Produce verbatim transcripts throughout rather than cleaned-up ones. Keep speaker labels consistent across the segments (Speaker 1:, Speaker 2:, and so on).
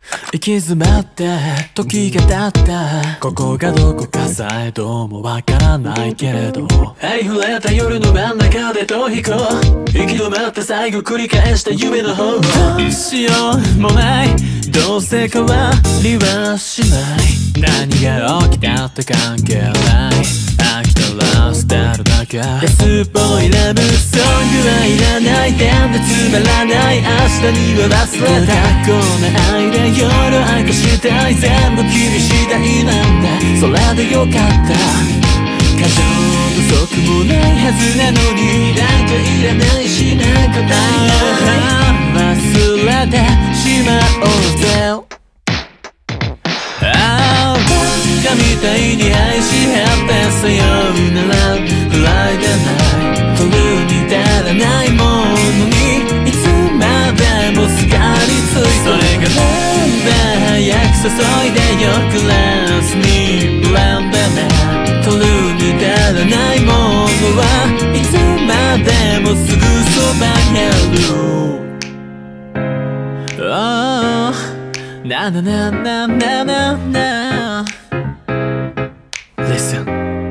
Speaker 1: 行き詰まって時が経ったここがどこかさえどうもわからないけれどありふれた夜の真ん中で逃避行行き止まって最後繰り返した夢の方どうしようもないどうせ変わりはしない何が起きたって関係ない飽きたら捨てるだけ安っぽいラブソングはいらない点でつまらない明日には忘れたこんな間夜明かしたい全部君次第なんだそれでよかった過剰不足もないはずなのになんかいらないしなんかない忘れてしまおうぜああバカみたいに愛し合ってさようならフライデーナイト取るに足らないものにいつまでもすがりついそれがなんで早く注いでよクラスにブランデー取るに足らないものはいつまでもすぐそばにある Oh Na na na na na na na Listen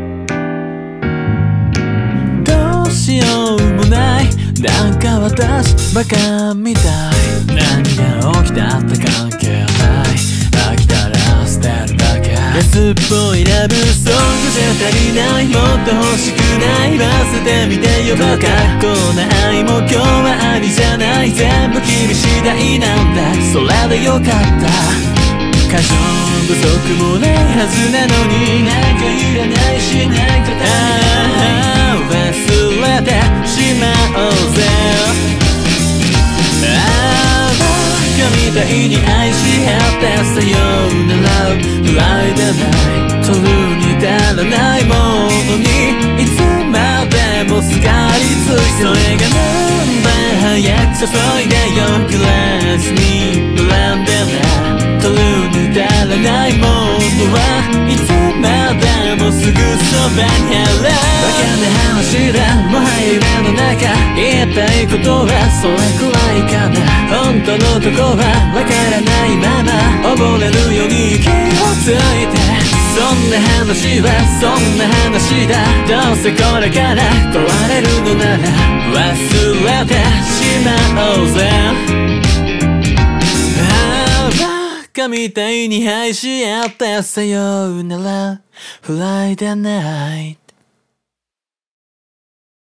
Speaker 1: どうしようもないなんか私バカみたい何が起きたって関係ない飽きたら捨てるだけ安っぽいラブソングじゃ足りないもっと欲しくない忘れてみてよバカこんな愛も今日はありじゃない全部君次第なんだそれでよかった過剰不足もないはずなのになんかいらないしなんかああ忘れてしまおうぜああバカみたいに愛し合ってさようならフライデーナイト取るに足らないものにいつまでもすがりついそれがなんで早く注いでよクラスにブランデーナ取るに足らないものはいつまでもすぐそばにあるバカな話だもはや夢の中言いたいことはそれくらいかな本当のとこはわからないまま溺れるように気をついてそんな話はそんな話だどうせこれから壊れるのなら忘れてしまおうぜバカみたいに愛し合ってさようならフライデーナイト